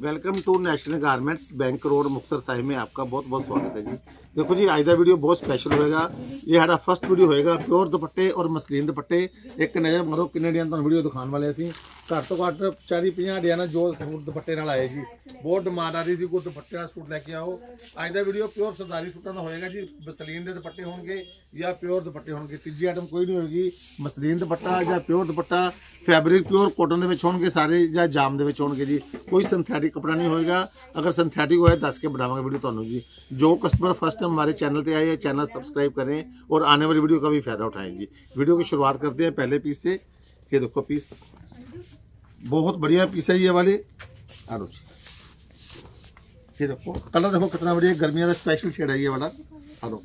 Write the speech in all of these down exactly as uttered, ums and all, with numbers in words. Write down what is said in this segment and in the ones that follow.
Welcome to National Garments bank road Muktsar Sahib में आपका बहुत बहुत स्वागत है जी। देखो जी आज का वीडियो बहुत स्पेशल होएगा। ये हमारा फर्स्ट वीडियो होएगा प्योर दुपट्टे और मसलीन दुपट्टे। एक नज़र मारो किन्ने डिजाइन तुहानू वीडियो दिखाने वाले असीं घट तो घट चालीस पचास डिजाइन जो सूट दुपट्टे नाल आए जी। बहुत डिमांड आ रही थी कोई दुपट्टे वाला सूट लैके आओ। अज का वीडियो प्योर सरदारी सूटां दा होएगा जी। मसलीन के दुपट्टे होंगे या प्योर दुपट्टे होंगे, तीजी आइटम कोई नहीं होगी। मसलीन दुपट्टा या pure dupatta, fabric pure cotton के होंगे सारे या जाम के होंगे जी। कोई सिंथेटिक कपड़ा नहीं होएगा। अगर सिंथेटिक होए दस के बनावांगे वीडियो तुहानू जी। जो कस्टमर फर्स्ट टाइम हमारे चैनल पे आए हैं चैनल सब्सक्राइब करें और आने वाली वीडियो का भी फायदा उठाएं जी। वीडियो की शुरुआत करते हैं पहले पीस से। ये देखो पीस बहुत बढ़िया पीस है ये वाले। आलो जी, ये देखो कलर देखो कितना बढ़िया, गर्मियों का स्पेशल शेड है ये वाला। आलो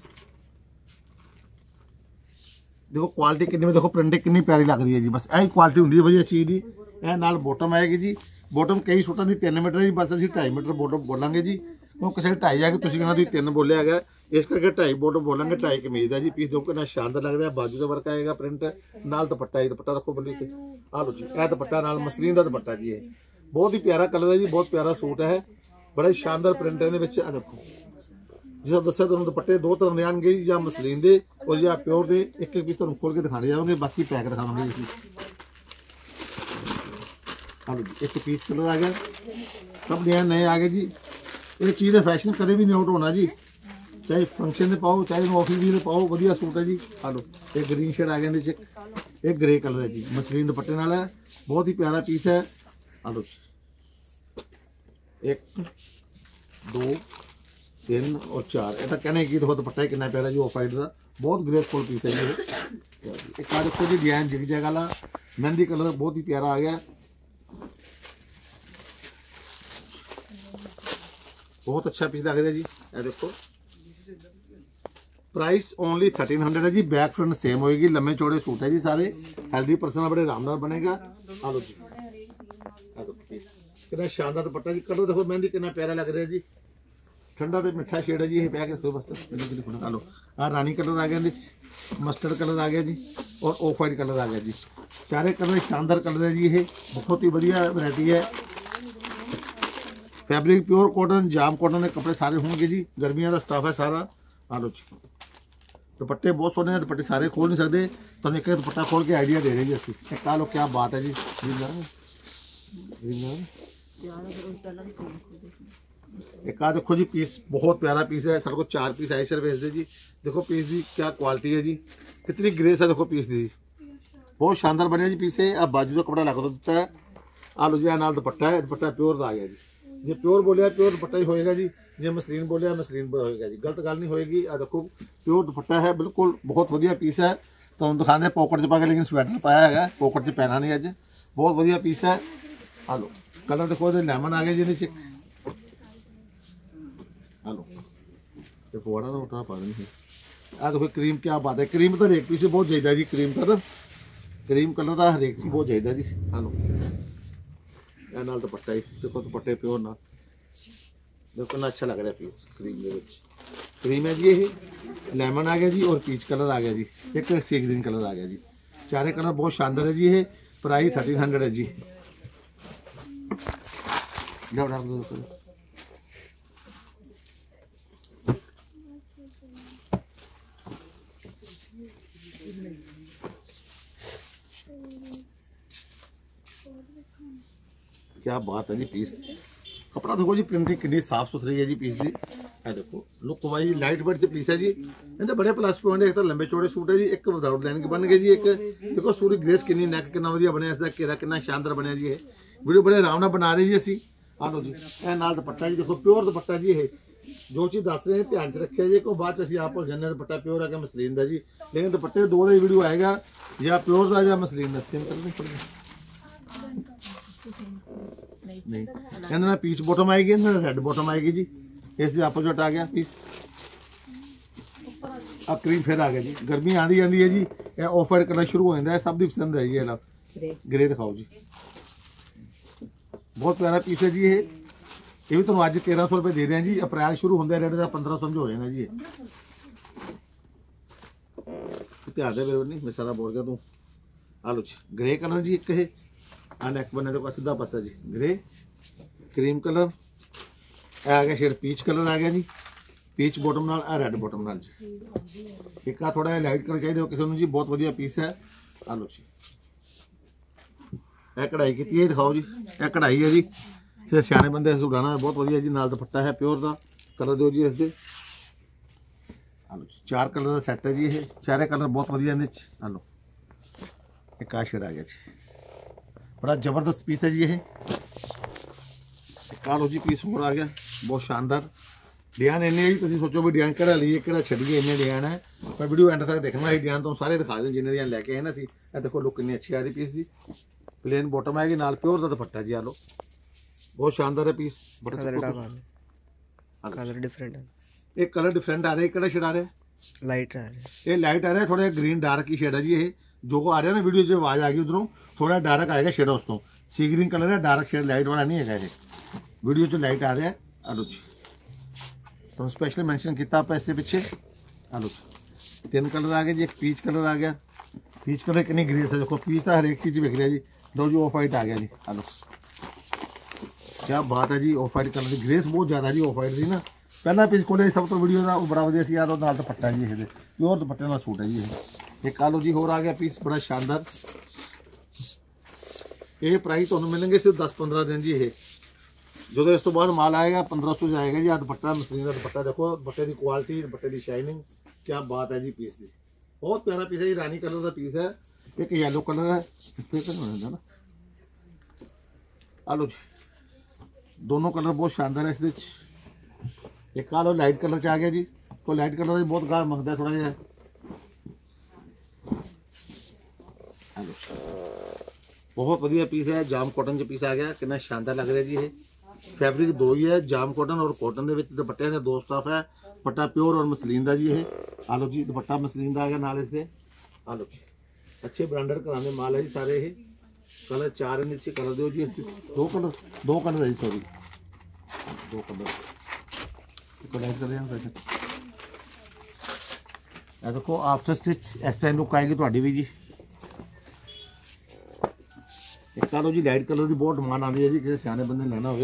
देखो क्वालिटी कितनी में, देखो प्रिंटिंग कितनी प्यारी लग रही है जी। बस यही क्वालिटी होंगी वधिया चीज़ की। यह नाल बॉटम आएगी जी। बॉटम कई सूटां की तीन मीटर जी, बस असीं ढाई मीटर बॉटम बोलांगे जी। वो किसी ढाई है कि तुसीं कहना तुसीं तीन बोलिया है, इस करके ढाई बॉटम बोलांगे। ढाई कमीज है जी। पीस देखो कितना शानदार लग रहा है। बाजू का वर्क आएगा, प्रिंट नाल दुपट्टा है। दुपट्टा रखो बल्ली ते। आ लो जी, यह दुपट्टा नाल मसलीन का दुपट्टा जी। ये बहुत ही प्यारा कलर है जी, बहुत प्यारा सूट है। बड़ा ही शानदार प्रिंट है। देखो जिस दसा तुम दुपट्टे दो तरह के आएंगे या मसलीन के और या प्योर के। एक एक पीस तुम खोल के दिखाने जाओगे, बाकी पैक दिखाओगे जी। हाँ जी, एक पीस कलर आ गया, सब डिजाइन नए आ गए जी। ये चीज़ है फैशन कदे भी नहीं आउट होना जी। चाहे फंक्शन में पाओ चाहे ऑफिस भी पाओ, वधिया सूट है जी। हेलो एक ग्रीन शेड आ गया, एक ग्रे कलर है जी। मसलीन दुपट्टे नाल है, बहुत ही प्यारा पीस है। हेलो एक दो तीन और चार, ऐसा कहने की देखो दुपट्टा कितना प्यारा जी। ऑफ वाइट का बहुत ग्रेसफुल पीस है जी। एक आ देखो जी डिजाइन जिग जैग वाला मेहंदी कलर, बहुत ही प्यारा आ गया। बहुत अच्छा पीस लग रहा है जी। ये देखो प्राइस ओनली थर्टीन हंड्रेड है जी। बैक फ्रंट सेम होएगी, लंबे चौड़े सूट है जी सारे। हेल्दी पर्सन बड़े आराम नाल बनेगा। आ लो जी, आ दो पीस कितना शानदार दुपट्टा जी। कलर देखो मेहंदी कितना प्यारा लग रहा है जी। ठंडा तो मिठा शेड है जी। ये पैक देखो बस। लो आ रानी कलर आ गया, मस्टर्ड कलर आ गया जी और ऑफ वाइट कलर आ गया जी। सारे कलर शानदार कलर है जी। ये बहुत ही बढ़िया वैरायटी है। Fabric pure cotton, jam cotton के कपड़े सारे होंगे जी। गर्मियों का स्टाफ है सारा। आ लो जी, दुपट्टे बहुत सोने हैं। दुपट्टे सारे खोल नहीं सकते, तो एक दुपट्टा खोल के आइडिया दे रहे जी असी। एक आ लो क्या बात है जी। एक आ देखो जी पीस बहुत प्यारा पीस है। सारे को चार पीस आई सर भेज दे जी। देखो पीस की क्या क्वालिटी है जी, कितनी ग्रेस है। देखो पीस दी बहुत शानदार बने जी पीस है। अब बाजू का कपड़ा लगा देता है। आ लो जी, नाल दुपट्टा है। दुपट्टा प्योर आ गया जी। जो प्योर बोलिया प्योर दुपट्टा ही होएगा जी। जो मसलीन बोलिया मसलीन होएगा जी। गलत गल नहीं होएगी। आ देखो प्योर दुपट्टा है, बिल्कुल बहुत वधिया पीस है। तो हम दिखाने पॉकेट च पा के, लेकिन स्वेटर पाया है, पॉकेट च पहना नहीं अज। बहुत वधिया पीस है। आ लो कलर देखो लैमन आ गया जी। नीचे हेलो पौड़ा ना उठा पा नहीं है। आ देखो क्रीम क्या बात है। क्रीम तो हरेक पीस बहुत चाहिए जी। क्रीम का तो क्रीम कलर का हरेक चीज बहुत चाहिए जी। हेलो यह नाल दुपट्टा ही देखो, दुपट्टे प्योर ना देखो कितना अच्छा लग रहा है पीस। क्रीम के क्रीम है जी। ये लेमन आ गया जी और पीच कलर आ गया जी। एक सी ग्रीन कलर आ गया जी। चारे कलर बहुत शानदार है जी। ये प्राइस थर्टीन हंड्रेड है जी। क्या बात है जी। पीस कपड़ा देखो जी, प्रिंटिंग कितनी साफ सुथरी है जी पीस की। है देखो look wise light weight piece है जी। इन्हें बड़े प्लस पॉइंट, एक तो लंबे चौड़े सूट है जी। एक विदाउट लाइन के बन गए जी। एक देखो सूरी ग्रेस कितनी नैक कितना वधिया बनया, इसका घेरा कितना शानदार बनया जी। ये वीडियो बड़े आराम नाल बना रहे जी असी। आ लो जी, यह नाल दुपट्टा जी। देखो प्योर दुपट्टा जी। ये जो चीज़ दस रहे हैं ध्यान च रखे जी। को बाद असीं आप भुल जाने दुपट्टा प्योर है मसलीन का जी। लेकिन दुपट्टे दो का वीडियो आएगा, या प्योर का या मसलीन का। सेम कर नहीं कहना पीच बॉटम आएगी, रेड बॉटम आएगी जी। इस अपोजिट आ गया पीस। अब क्रीम फिर आ गया जी। गर्मी आती आती है जी। यह ऑफ वाइट कलर शुरू हो जाता है, सब की पसंद है जी। ये ग्रे दिखाओ जी, बहुत प्यारा पीस है जी। ये ये भी तुम अज तेरह सौ रुपये दे रहे हैं जी। अप्रैल शुरू होंगे रेट का पंद्रह सौ हो जाना जी। ध्यान दे मेरे नहीं, मैं सारा बोल गया तू। आ लो जी ग्रे कलर जी। एक है आ नैक बने तो सीधा पासा जी ग्रे। क्रीम कलर आ गया, शेड पीच कलर आ गया जी, पीच बॉटम नाल आ रेड बॉटम नाल जी। एक आ थोड़ा लाइट कलर चाहिए किसी को जी, बहुत वधिया पीस है। आ लो जी, ਇਹ ਕਢਾਈ ਕੀਤੀ ਹੈ, ਦਿਖਾਓ ਜੀ। ਇਹ ਕਢਾਈ ਹੈ ਜੀ, ਜੇ ਸਿਆਣੇ ਬੰਦੇ ਸੁਡਾਣਾ ਬਹੁਤ ਵਧੀਆ ਜੀ। ਨਾਲ ਦੁਪੱਟਾ ਹੈ ਪਿਓਰ ਦਾ। ਕਲਰ ਦਿਓ ਜੀ ਇਸ ਦੇ। ਆ ਲਓ ਜੀ, ਚਾਰ ਕਲਰ ਦਾ ਸੈੱਟ ਹੈ ਜੀ ਇਹ। ਚਾਰੇ ਕਲਰ ਬਹੁਤ ਵਧੀਆ ਇਹਦੇ 'ਚ। ਆ ਲਓ, ਇੱਕ ਆ ਸ਼ੇਡ ਆ ਗਿਆ ਜੀ, ਬੜਾ ਜ਼ਬਰਦਸਤ ਪੀਸ ਹੈ ਜੀ ਇਹ। ਆ ਲਓ ਜੀ, ਪੀਸ ਹੋਰ ਆ ਗਿਆ, ਬਹੁਤ ਸ਼ਾਨਦਾਰ। डिजाइन इन्ने जी, तुम सोचो भी डिजाइन कड़ा लीए कि छड़िए, इन्ने डिजाइन है। पर वीडियो एंड तक देखना, अभी डिजाइन तुम सारे दिखा दें जिन्हें डिजाइन लैके आए ना सी। देखो लुक कितनी अच्छी आ रही पीस की। प्लेन बॉटम आएगी, नाल प्योर का दुपट्टा जी। आ लो, बहुत शानदार है पीस। कलर डिफरेंट है, एक कलर डिफरेंट आ रहा है। किहड़ा शेड आ रहा है? लाइट आ रहा है, ये लाइट आ रहा है, थोड़ा ग्रीन डार्क ही शेड है जी। ये जो आ रहा है ना वीडियो जो आवाज़ आ गई उधरों, थोड़ा डार्क आएगा शेड उस तो। सी ग्रीन कलर है, डार्क शेड लाइट वाला नहीं है। वीडियो जो लाइट आ रहा है। आ लो जी, तो स्पेशल मेंशन किया पैसे पिछे। आलो, तीन कलर आ गए जी। एक पीच कलर आ गया, पीच कलर कितनी ग्रेस है, देखो पीच तो हर एक चीज़ बिक रहा है जी। लो जी, ऑफ वाइट आ गया जी। आलो, क्या बात है जी, ऑफ वाइट कलर की ग्रेस बहुत ज़्यादा जी। ऑफ वाइट की ना पहला पीस खोले सब तो वीडियो का बड़ा वधिया सी। यार नाल दुपट्टा जी, ये प्योर दुपट्टे वाला सूट है जी ये। एक आलो जी होर आ गया पीस, बड़ा शानदार। ये प्राइस तुहानूं मिलेंगे सिर्फ दस पंद्रह दिन जी। ये जो इस तो बाद माल आएगा पंद्रह सौ जाएगा जी। आ दुपट्टा मसलिन का दुपट्टा, देखो दुपट्टे की क्वालिटी, दुपट्टे की शाइनिंग, क्या बात है जी। पीस की बहुत प्यारा पीस है जी। रानी कलर का पीस है, एक येलो कलर है ना। आ लो जी, दोनों कलर बहुत शानदार है इस। एक आ लो लाइट कलर च आ गया जी। तो लाइट कलर बहुत गाह मंगता है थोड़ा जिहा। बहुत वधिया पीस है, जाम कॉटन च पीस आ गया, कितना शानदार लग रहा है जी। ये फैब्रिक दो ही है, जाम कॉटन और कॉटन के दुपट्टे के दो स्टाफ है। दुपट्टा प्योर और मसलीन का जी ये। आ लो जी, दुपट्टा मसलीन का आ गया नाल इसके। आ लो जी, अच्छे ब्रांडेड कराने माल है जी सारे। ये कलर चार नीचे कलर दो जी इसके। दो कलर दो कलर है जी, सॉरी दो कलर। देखो आफ्टर स्टिच इस टाइम लुक आएगी थोड़ी भी जी। एक लो जी, लाइट कलर की बहुत डिमांड आती है जी, किसी सियाने बंदे लेना हो।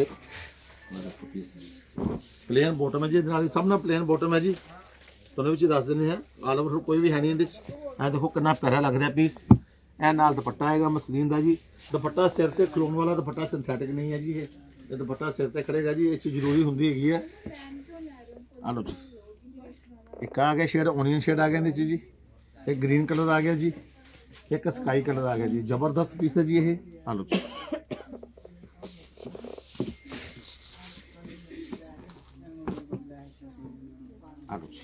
प्लेन बॉटम है जी, सब ना प्लेन बॉटम है जी। तुम भी दस देने हैं, आल ओवर कोई भी है नहीं। ए देखो कितना प्यारा लग रहा पीस। ए नाल दुपट्टा आएगा मसलीन का जी। दुपट्टा सिर ते खलोन वाला दुपट्टा, सिंथेटिक नहीं है जी। ये दुपट्टा सिर ते खड़ेगा जी, ये चीज़ जरूरी होंगी है। आ लो जी, एक आ गया शेड, ओनियन शेड आ गया नीचे जी। एक ग्रीन कलर आ गया जी, एक स्काई कलर आ गया जी। जबरदस्त पीस है जी ये। आ लो जी, आ लो जी,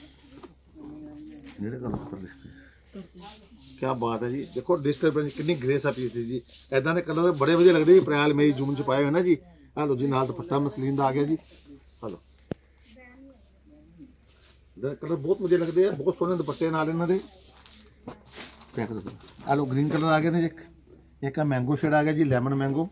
क्या बात है जी। देखो डिस्टर्बेंस कितनी ग्रेस है पीस जी। इदा के कलर बड़े वधिया लगते जी, अप्रैल मई जून च पाए हुए ना जी। आ लो जी, नाल दुपट्टा मसलीन का आ गया जी। आ लो, कलर बहुत वधिया लगते हैं, बहुत सोहने दुपट्टे नाल इन्हां दे। आ लो, ग्रीन कलर आ गया ने। एक एक मैंगो शेड आ गया जी, लेमन मैंगो।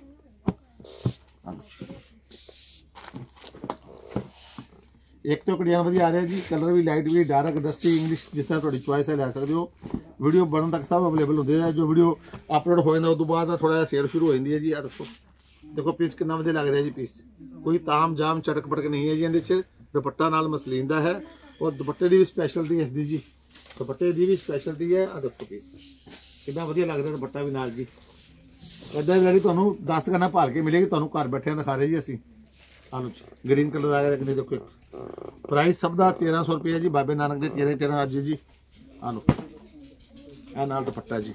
एक तो डिजाइन वधिया आ रहा है जी। कलर भी लाइट भी, डार्क, डस्टी, इंग्लिश, जिस तरह थोड़ी चॉइस है लै सकते हो। वीडियो बनने तक सब अवेलेबल होंगे हैं। जो वीडियो अपलोड हो जाता उस बाद थोड़ा जिहा सेल शुरू हो जाती है जी। आ देखो देखो पीस कितना वधिया लग रहा है जी। पीस कोई ताम जाम चटक पटक नहीं है जी। इहदे दुपट्टा नाल मसलीन का है, और दुपट्टे की भी स्पैशलिटी इसकी जी। दुपट्टे की भी स्पैशलिटी है। आ देखो पीस कितना वधिया लग रहा है, दुपट्टा भी नाल जी। इदा वैरायटी तुहानूं दस दुकाना भाल के मिलेगी, तुहानूं घर बैठे दिखा रहे जी असीं। आ लो जी, ग्रीन कलर आ गया। कितने देखो, प्राइस सब का तेरह सौ रुपये जी। बाबे नानक के तेरह तेरह अज जी। आ लो, ए नाल दुपट्टा जी,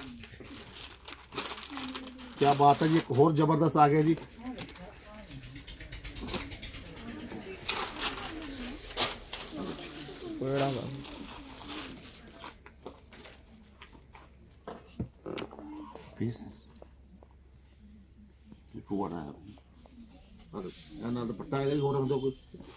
क्या बात है जी। एक होर जबरदस्त आ गया जी। पीस ना दुपट्टा है जी। होर कोई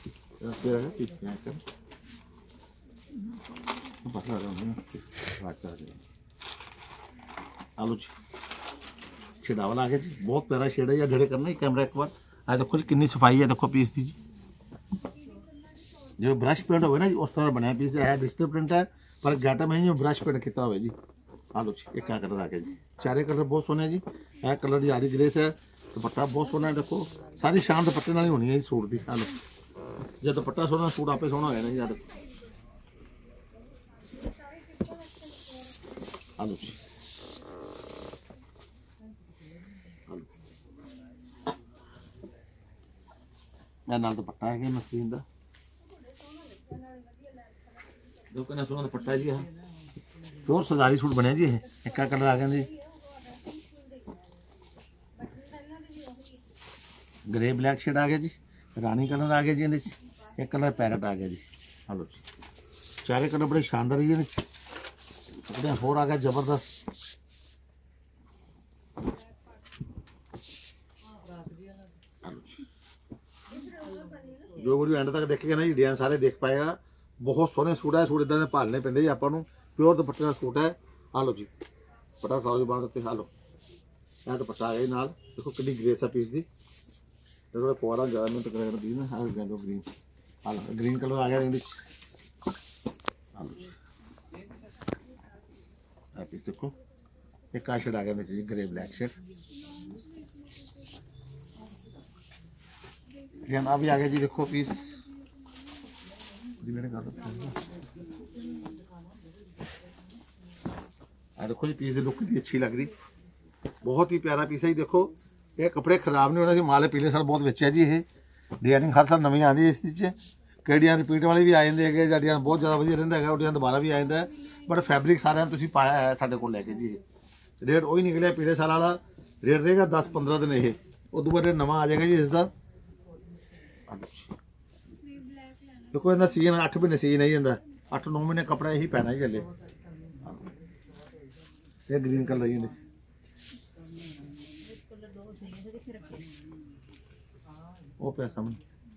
आलू जी, शेडा वाला आ गया जी। बहुत प्यारा शेड है। या धड़े करना ही कैमरा एक बार। आ देखो जी कितनी सफाई है, देखो पीस की जी। जो ब्रश पेंट हो ना जी, उस तरह बनाया पीस है। डिजिटल प्रिंट है, पर गैटम है जो ब्रश पेंट किया हुआ जी। आ लो जी, एक कलर आ गया जी। चारे कलर बहुत सोने जी। यह कलर की आधी ग्रेस है, दुपट्टा बहुत सोहना है, देखो सारी शान दुपट्टे नाल ही होनी है जी सूट की। आ लो जो दुपट्टा सोहना सूट आपे सोहना हो जाना जी। आ देखो आ लो जी, मैं नाल दुपट्टा है कि मसलीन दा देखो कितना सोहना दुपट्टा है जी। हाँ प्योर सरदारी सूट बनया जी। एक कलर आ गया जी ग्रे ब्लैक शेड आ गया जी, रानी कलर आ गया जी, एक कलर पैरेट आ गया जी। हेलो जी चारे कलर बड़े शानदार है जी। होर आ गया जबरदस्त जो वीडियो एंड तक देखेगा ना जी डिजाइन सारे देख पाएगा। बहुत सोहने सूट है, सूट इदा ने भालने पैंदे जी आपां नूं। प्योर दुपट्टे का सूट है। आ लो जी पटा खाओ जी बांध उत्ते। आ लो यह दुपट्टा आ गया नाल, देखो कितनी ग्रेस है पीस की। थोड़ा फुआरा ज़्यादा मिनट करेगा पीस ना। हाँ गया ग्रीन। आ लो ग्रीन कलर आ गया इंग्लिश। आ लो जी पीस देखो एक आ शेड आ गया जी ग्रे ब्लैक शेड। अब भी आ गया जी देखो पीस। देखो जी पीस की लुक कितनी अच्छी लग रही, बहुत ही प्यारा पीस है जी। देखो ये कपड़े खराब नहीं होने से माल पिछले साल बहुत बेचे जी। ये डिजाइनिंग हर साल नवी आती है इस कई डिजाइन रिपीट वाले भी आ जाते हैं, ਜਾਂ डिजाइन बहुत ज़्यादा ਵਧੀਆ ਰਹਿੰਦਾ ਹੈਗਾ ਉਹ डिजाइन दोबारा भी आ जाता है। बट फैब्रिक सारे तुसीं पाया है साडे कोल लैके जी। रेट वही निकलिया पिछले साल वाला रेट रहेगा दस पंद्रह दिन। ये उस बाद रेट नवा आ जाएगा जी इसका। देखो इन्ना सीजन अठ महीने सीजन नहीं जाता, अठ नौ महीने कपड़ा यही पैना ही चले। ये ग्रीन कलर ही वो पे सामने।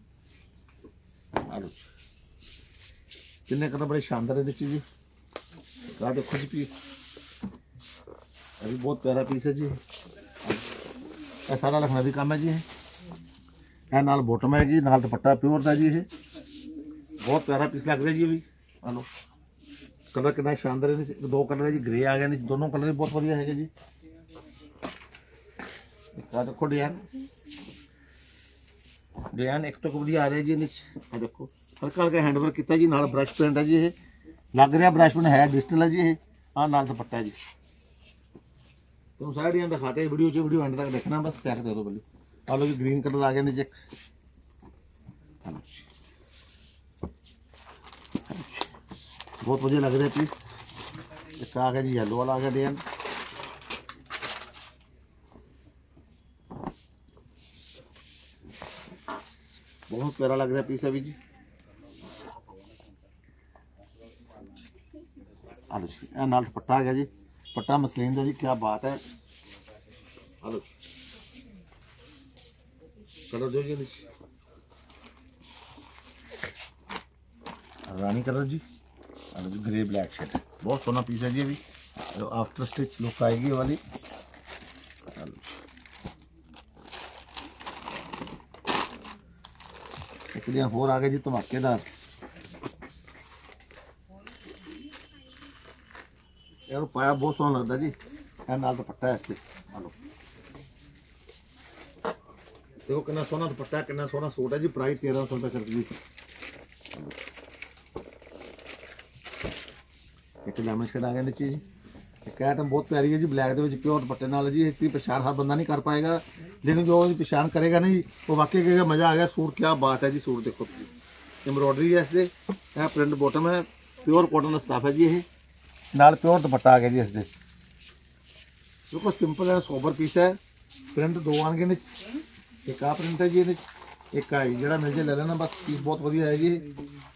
आलू किन्ने कलर बड़े शानदार है जी। आ देखो जी पीस अभी बहुत प्यारा पीस है जी। ये सारा लखनवी काम है जी। ये नाल बॉटम है जी, नाल दुपट्टा प्योर का जी। ये बहुत प्यारा पीस लग रहा जी। अभी आलो कलर कितना शानदार है। दो कलर है जी, ग्रे आ गया नहीं, दोनों कलर भी बहुत बढ़िया है जी। देखो डिजाइन डिजाइन एक तो बढ़िया आ रहा है जी। नीचे देखो हल्का हल्का हैंडवर्क किया जी, नाल ब्रश पेंट है जी। ये लग रहा ब्रश पेंट है डिजिटल है जी। ये हाँ नाल दुपट्टा है जी। तुम सारे डिजाइन दिखाते वीडियो च, वीडियो एंड तक देखना बस। पैक दे दो पहले। आ लो जी ग्रीन कलर आ गया नीचे। बहुत बढ़िया लग रहा है पीस। एक आ गया जी येलो वाला आ गया डिजाइन। बहुत प्यारा लग रहा है पीस अभी जी। आलो जी ए नाल दुपट्टा आ गया जी, पट्टा मसलीन का जी, क्या बात है। आलो कलर जो जी रानी कलर जी। आलो जी ग्रे ब्लैक शेड बहुत सोना पीस है जी। अभी आफ्टर स्टिच लुक आएगी वाली। एक दिन होर आ गया जी धमाकेदार। यार पाया बहुत सोहना लगता जी। है नाल दुपट्टा है इससे। आलो देखो कितना सोहना दुपट्टा, कितना सोहना सूट है जी। प्राइस तेरह सौ रुपये सिर्फ जी। एक लेमन शेड आ गया नीचे जी। एक आइटम बहुत प्यारी है जी, ब्लैक के प्योर दुपट्टे नाल जी। इसकी पछाण हर बंदा नहीं कर पाएगा, लेकिन जो पछाण करेगा नहीं वो वाकई कहेगा मज़ा आ गया सूट। क्या बात है जी। सूट देखो एम्ब्रॉयडरी है इससे, यह प्रिंट बॉटम है, प्योर कॉटन का स्टाफ है जी। ये नाल प्योर दुपट्टा आ गया जी इसके। बिल्कुल सिंपल है सोबर पीस है। प्रिंट दो आएंगे नीचे, एक आ प्रिंट है जी, एक आ जो मिल जाए ले लेना बस। पीस बहुत वधिया है जी।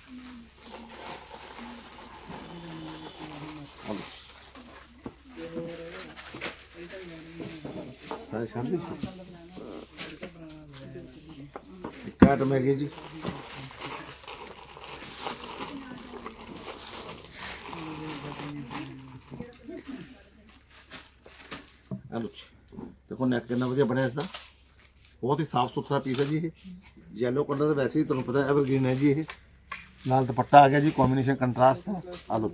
सारे शादी एक आइटम है जी। देखो नेक कितना वधिया बनया इसका, बहुत ही साफ सुथरा पीस है जी। ये येलो कलर तो वैसे ही तुहानूं पता है एवरग्रीन है जी। ये नाल दुपट्टा आ गया जी, कॉम्बिनेशन कंट्रास्ट है। आ लो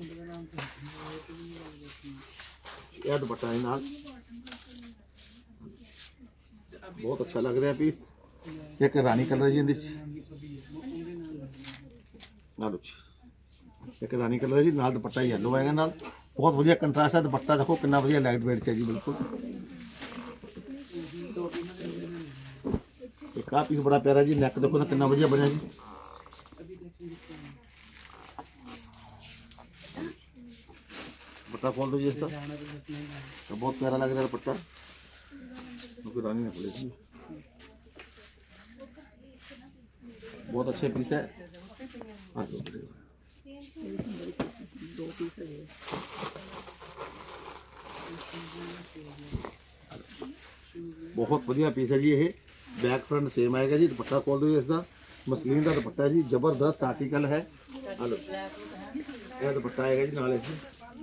यह दुपट्टा है नाल। बहुत अच्छा लग रहा है पीस। एक रानी कलर जी इंदे नाल एक रानी कलर जी नाल दुपट्टा येलो आएगा नाल बहुत वधिया कंट्रास्ट है। दुपट्टा देखो कितना वधिया लाइट वेट है जी बिल्कुल। एक आ पीस बड़ा प्यारा जी नैक देखो ना कितना वधिया बनया जी। दुपट्टा खोल दो जी इसका तो बहुत प्यारा लग रहा है दुपट्टा। रानी ने खोले जी बहुत अच्छे पीस है। बहुत बढ़िया पीस है जी। ये बैक फ्रंट सेम आएगा जी। दुपट्टा खोल दो इसका मसलीन का दुपट्टा जी जबरदस्त आर्टिकल है। हेलो यह दुपट्टा आएगा जी नाल इस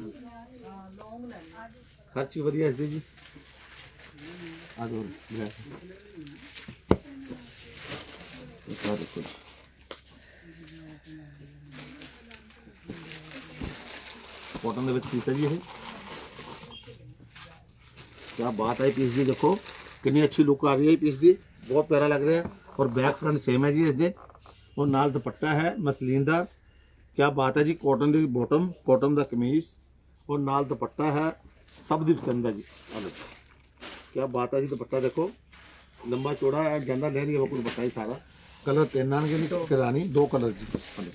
हर चीज बढ़िया इसकी जी। आ दो देखो कॉटन के पीस है जी। ये क्या बात है पीस की देखो कितनी अच्छी लुक आ रही है पीस की बहुत प्यारा लग रहा है। और बैक फ्रंट सेम है जी इसके और नाल दुपट्टा है मसलीन का। क्या बात है जी कॉटन की बॉटम कॉटन का कमीज और नाल दुपट्टा है सब दी पसंद है जी। हेलो क्या बात है जी। दुपट्टा देखो लंबा चौड़ा है जाना ले रही है वो दुपट्टा ही सारा कलर तीन आने नहीं रानी दो कलर जी।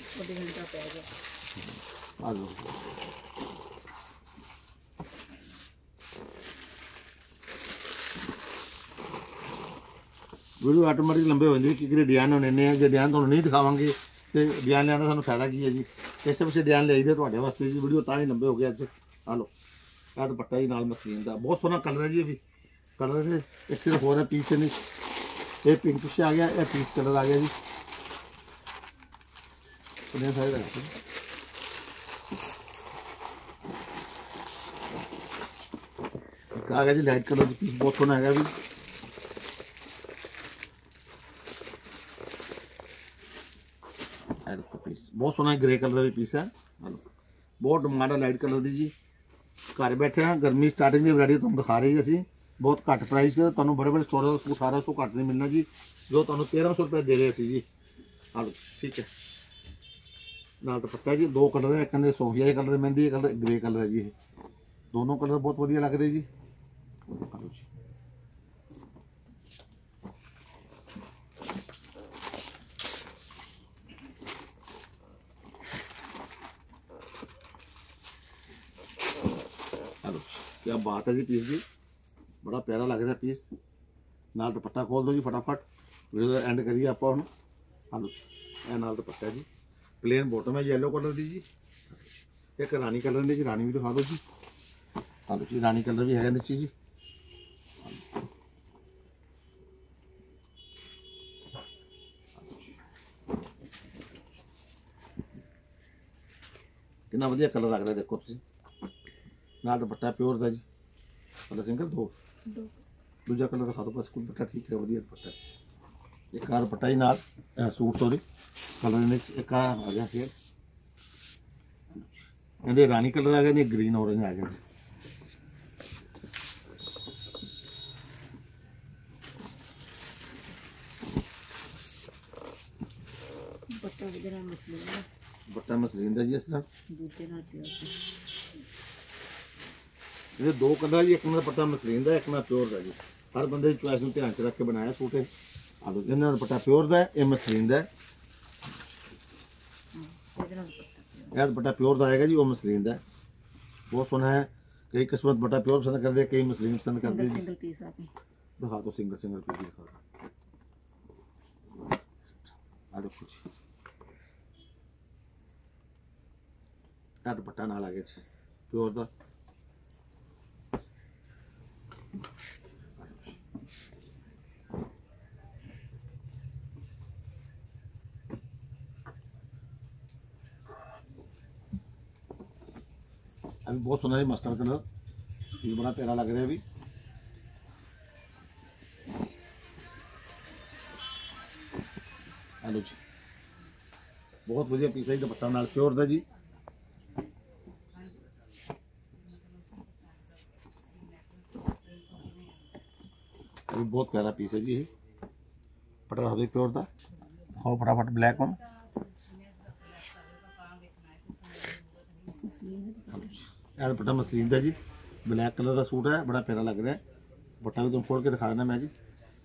आ जाओ वीडियो आटोमैटिक लंबे हो जाती क्योंकि डिजाइन होने ने जो डिजाइन तुहानूं नहीं दिखावांगे तो डिजाइन लिया सानूं फायदा की है जी। इस पिछे डिजाइन लियाई दे तुहाडे वास्ते जी वीडियो तां ही लंबे हो गए अज। आ लो यह दुपट्टा जी नाल मसलीन का बहुत सोहना कलर है जी। भी कलर एक सिर्फ होर है पीच नहीं ये पिंक पिछे आ गया यह पीच कलर आ गया जी। आ गया जी लाइट कलर पीस बहुत सोहना है भी। पीस बहुत सोहना ग्रे कलर भी पीस है। बहुत डिमांड है लाइट कलर की जी। घर बैठे हैं गर्मी स्टार्टिंग की वैरायटी तुम दिखा रही है असी बहुत घट प्राइस तुहानूं बड़े बड़े स्टोर सूट अठारह सौ घट नहीं मिलना जी जो तुहानूं तेरह सौ रुपये दे रहे असी जी। हेलो ठीक है नाल दुपट्टा जी दो कलर है एक कहते सोफिया कलर मेहंदी कलर ग्रे कलर है जी। दोनों कलर बहुत वधिया लग रहे जी। हेलो जी हेलो क्या बात है जी पीस जी बड़ा प्यारा लग रहा पीस। नाल दुपट्टा खोल दो जी फटाफट वीडियो एंड करिए आप हम। हेलो यह नाल दुपट्टा जी प्लेन बॉटम है येलो कलर की जी। एक रानी कलर की जी रानी भी दिखा दो जी। हेलो जी रानी कलर भी है नीचे जी। कितना वधिया कलर लग रहा है देखो तुसीं नाल दुपट्टा प्योर का जी। कलर सिंगल दो दूजा कलर दिखा दो बस दुपट्टा ठीक है वधिया दुपट्टा। एक आ दुपट्टा ही नाल सूट सॉरी कलर एक आ गया फिर कहते रानी कलर आ गया नहीं ग्रीन ऑरेंज आ गया। दुपट्टा मसलीन का जी इस तरह ये दो कलर जी एक ना दुपट्टा मसलीन का एक ना प्योर का जी। हर बंदे की चॉइस में ध्यान च रख के बनाया सूट है। आ लो इन्होंने दुपट्टा प्योर का ये मसलीन का यह दुपट्टा प्योर का आएगा जी वो मसलीन का बहुत सोहना है। कई किस्मत दुपट्टा प्योर पसंद करते कई मसलीन पसंद करते हैं। दिखा दो सिंगल सिंगल पीस दिखा दो। आ देखो जी यह दुपट्टा नाल आ गया प्योर का। अभी बहुत सुना है मस्टर्ड कलर ये बड़ा प्यारा लग रहा है। अभी हेलो जी बहुत वधिया पीस है दुपट्टा नाल प्योर का जी। अभी बहुत प्यारा पीस है जी ये पटा हो प्योर का खाओ फटाफट ब्लैक वन ਇਹ ਦੁਪੱਟਾ ਮਸਲੀਨ ਦਾ ਜੀ ਬਲੈਕ ਕਲਰ ਦਾ ਸੂਟ ਹੈ ਬੜਾ ਪਿਆਰਾ ਲੱਗ ਰਿਹਾ ਹੈ ਦੁਪੱਟਾ ਵੀ ਤੁਹਾਨੂੰ ਖੋਲ ਕੇ ਦਿਖਾ ਦਿੰਦਾ ਮੈਂ ਜੀ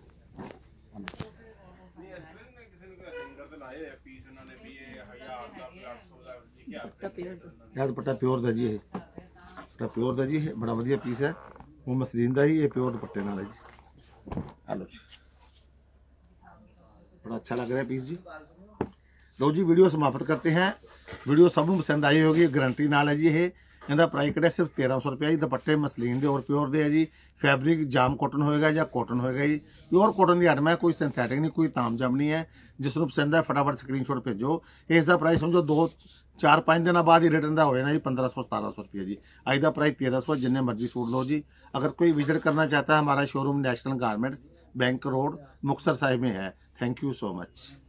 ਇਹ ਦੁਪੱਟਾ ਪਿਓਰ ਦਾ ਜੀ ਇਹ ਦੁਪੱਟਾ ਪਿਓਰ ਦਾ ਜੀ ਇਹ ਬੜਾ ਵਧੀਆ ਪੀਸ ਹੈ ਉਹ ਮਸਲੀਨ ਦਾ ਹੀ ਇਹ ਪਿਓਰ ਦੁਪੱਟੇ ਨਾਲ ਹੈ ਜੀ ਆ ਲਓ ਜੀ बड़ा अच्छा लग रहा है पीस जी लो जी वीडियो समाप्त करते हैं वीडियो सब ਨੂੰ पसंद आई होगी गारंटी नाल है जी ये ਇਹਦਾ ਪ੍ਰਾਈਸ ਕਿਹੜਾ ਸਿਰਫ तेरह सौ रुपया जी दुपट्टे मसलीन ਦੇ ਔਰ ਪਿਓਰ ਦੇ ਹੈ ਜੀ फैब्रिक जाम कॉटन होएगा या कॉटन होएगा जी प्योर कॉटन ਦੀ आइटम है कोई सिंथेटिक नहीं कोई तामजाम नहीं है जिस ਨੂੰ पसंद है फटाफट स्क्रीनशॉट भेजो ਇਸ ਦਾ प्राइस समझो दो चार पाँच दिन बाद ही रिटर्न का होएगा जी पंद्रह सौ सतारह सौ रुपया जी अज का प्राइस तेरह सौ जिन्ने मर्जी सूट लो जी अगर कोई विजिट करना चाहता है हमारा showroom National Garments bank road Muktsar Sahib में है थैंक यू सो मच।